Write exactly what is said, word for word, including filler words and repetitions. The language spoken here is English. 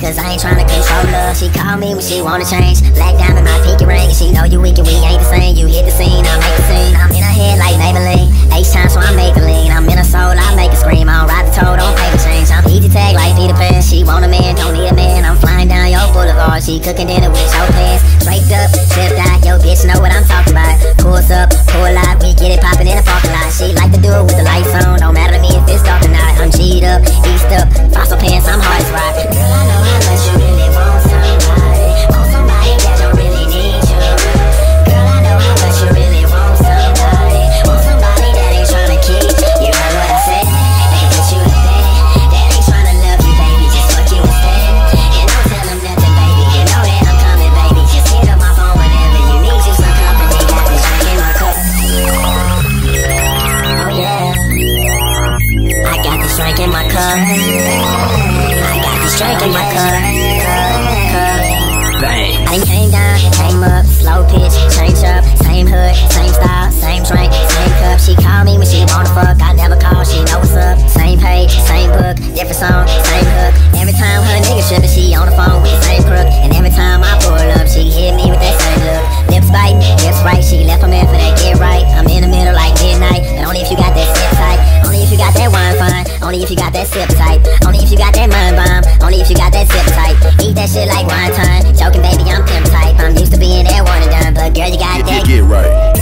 cause I ain't tryna control her. She call me when she wanna change. Black diamond, my pinky ring. She know you weak and we ain't the same. You hit the scene, I make the scene. I'm in her head like Maybelline. H times so I make the lean. I'm in her soul, I make her scream. I don't ride the toe, don't pay the change. I'm easy tag like Peter Pan. She want a man, don't need a man. I'm flying down your boulevard. She cooking dinner with your pants. Draped up, tipped out. Yo bitch know what I'm talking about. Pulls up, pull out. We get it poppin' in the parking lot. She like to do it with the lights on. Don't matter to me if it's dark or not. I'm G'd up, eased up. Fossil pants, I'm hard as rock. Girl, I know how much you really want somebody. Want somebody that don't really need you. Girl, I know how much you really want somebody. Want somebody that ain't tryna keep. You heard what I said? They can put you in bed. That ain't tryna love you, baby. Just fuck you instead. And don't tell them nothing, baby. You know that I'm coming, baby. Just hit up my phone whenever you need you some company. Got this drink in my cup. Oh yeah. I got this drink in my cup. I got this drink in my cup. Bangz. I came down, came up, slow pitch, change up, same hood, same style, same drink, same cup. She call me when she wanna fuck, I never call, she know what's up. Same page, same book, different song, same hook. Every time her nigga trippin', she on the phone with the same crook. And every time I pull up, she hit me with that same look. Lips biting, lips right, she left a man for that get right. I'm in the middle like midnight, but only if you got that sip tight. Only if you got that wine fine, only if you got that sip tight. Only if you got that mind bomb, only if you got that sip tight. Eat that shit like wine time, joking baby I'm pimp type. I'm used to being that one and done, but girl you got Get, that get, get right.